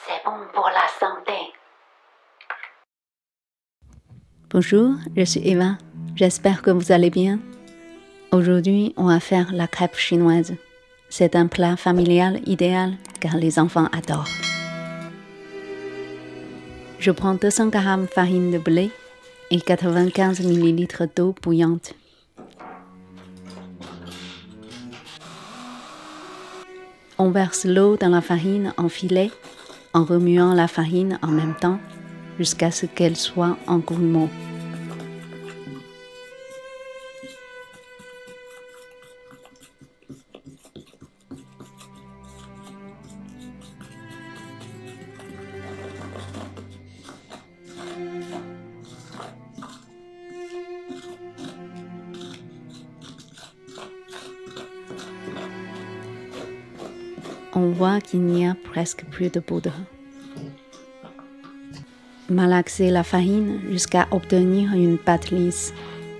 C'est bon pour la santé. Bonjour, je suis Eva. J'espère que vous allez bien. Aujourd'hui, on va faire la crêpe chinoise. C'est un plat familial idéal car les enfants adorent. Je prends 200 g farine de blé et 95 ml d'eau bouillante. On verse l'eau dans la farine en filet en remuant la farine en même temps jusqu'à ce qu'elle soit en grumeaux. On voit qu'il n'y a presque plus de poudre. Malaxer la farine jusqu'à obtenir une pâte lisse.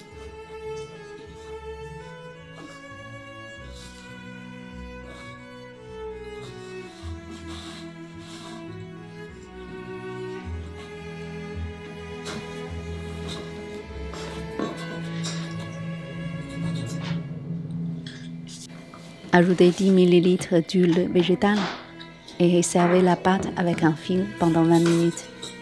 Ajoutez 10 ml d'huile végétale et servez la pâte avec un fil pendant 20 minutes.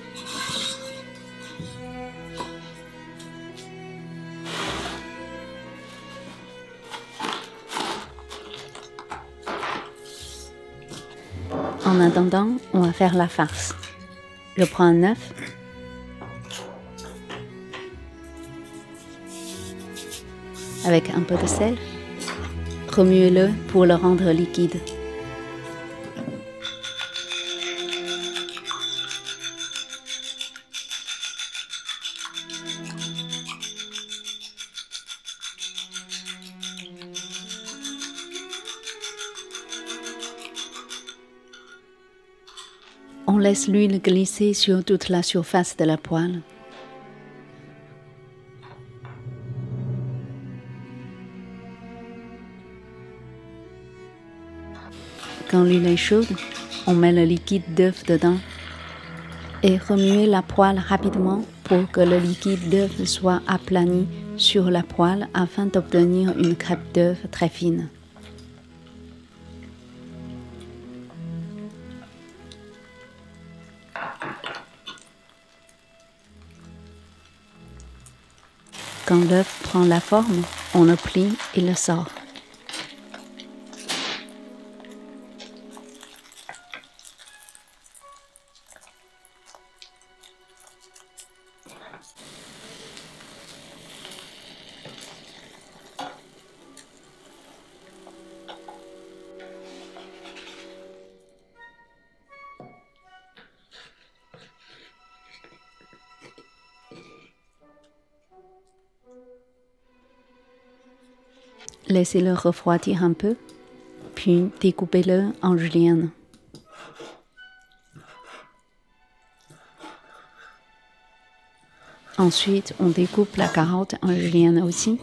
En attendant, on va faire la farce. Je prends un œuf, avec un peu de sel. Remuez-le pour le rendre liquide. On laisse l'huile glisser sur toute la surface de la poêle. Quand l'huile est chaude, on met le liquide d'œuf dedans et remuez la poêle rapidement pour que le liquide d'œuf soit aplani sur la poêle afin d'obtenir une crêpe d'œuf très fine. Quand l'œuf prend la forme, on le plie et le sort. Laissez-le refroidir un peu, puis découpez-le en julienne. Ensuite, on découpe la carotte en julienne aussi.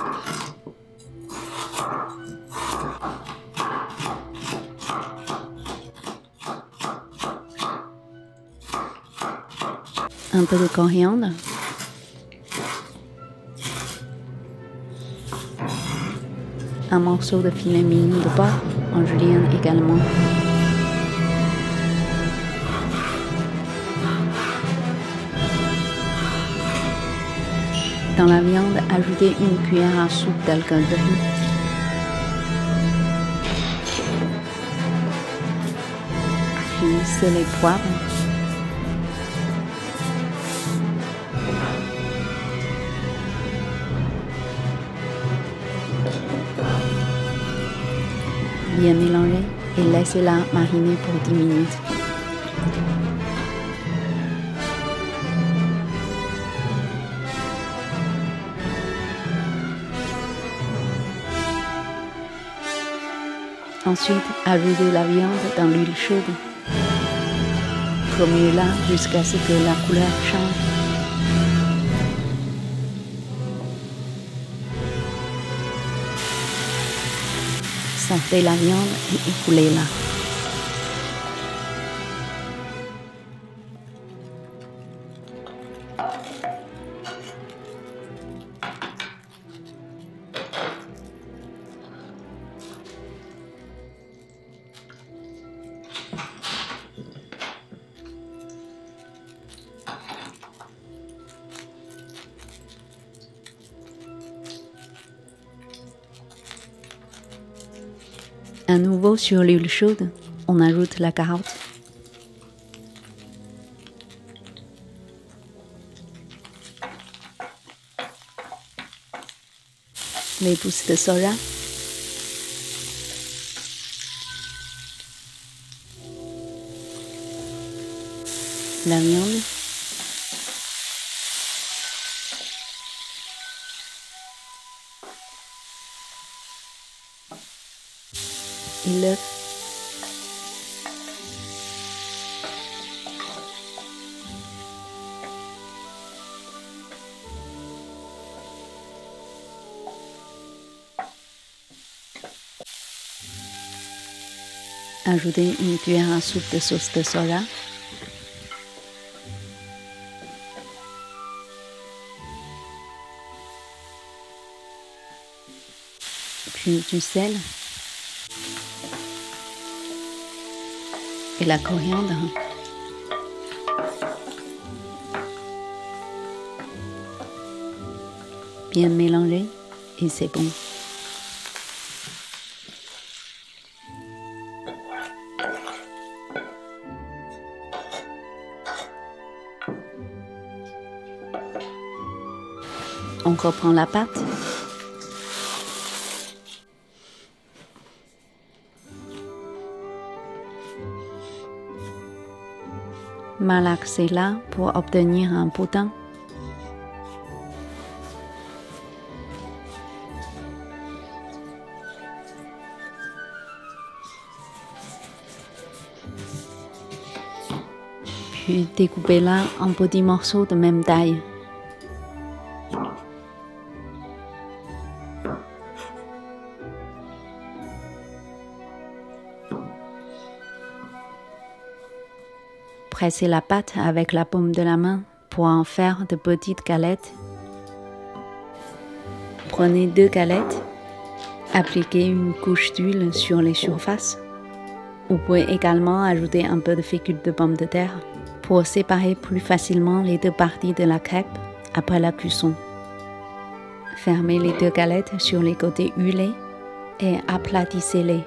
Un peu de coriandre. Un morceau de filet mignon de porc en julienne également. Dans la viande, ajoutez une cuillère à soupe d'alcool de riz. Puis sel et poivre. Bien mélanger et laissez-la mariner pour 10 minutes. Ensuite, ajoutez la viande dans l'huile chaude. Remuez-la jusqu'à ce que la couleur change. Sortez la viande et écoulez-la. À nouveau sur l'huile chaude, on ajoute la carotte, les pousses de soja, la viande, et l'œuf. Ajoutez une cuillère à soupe de sauce de soja. Puis du sel. Et la coriandre. Bien mélanger et c'est bon. On reprend la pâte. Malaxez-la pour obtenir un boudin. Puis découpez-la en petits morceaux de même taille. Pressez la pâte avec la paume de la main pour en faire de petites galettes. Prenez 2 galettes, appliquez une couche d'huile sur les surfaces. Vous pouvez également ajouter un peu de fécule de pomme de terre pour séparer plus facilement les 2 parties de la crêpe après la cuisson. Fermez les 2 galettes sur les côtés huilés et aplatissez-les.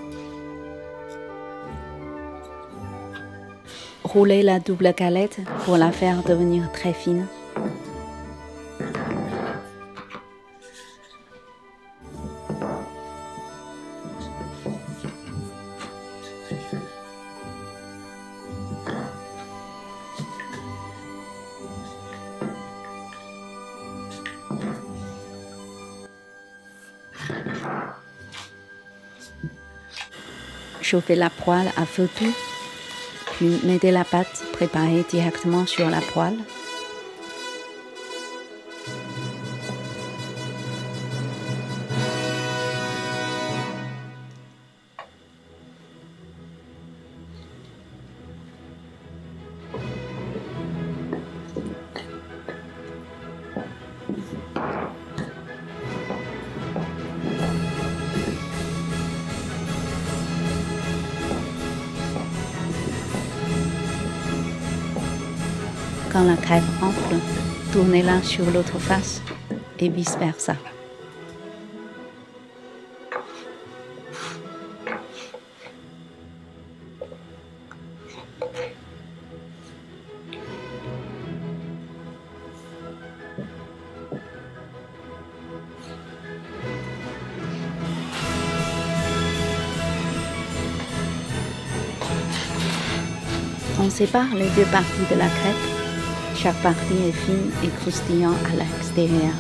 Roulez la double galette pour la faire devenir très fine. Chauffez la poêle à feu doux. Puis mettez la pâte préparée directement sur la poêle. Quand la crêpe enfle, tournez-la sur l'autre face et vice-versa. On sépare les 2 parties de la crêpe. Chaque partie est fine et croustillant à l'extérieur.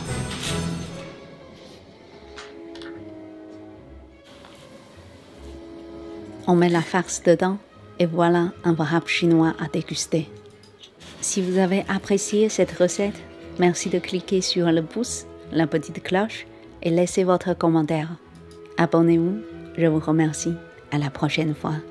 On met la farce dedans et voilà un wrap chinois à déguster. Si vous avez apprécié cette recette, merci de cliquer sur le pouce, la petite cloche et laissez votre commentaire. Abonnez-vous, je vous remercie. À la prochaine fois.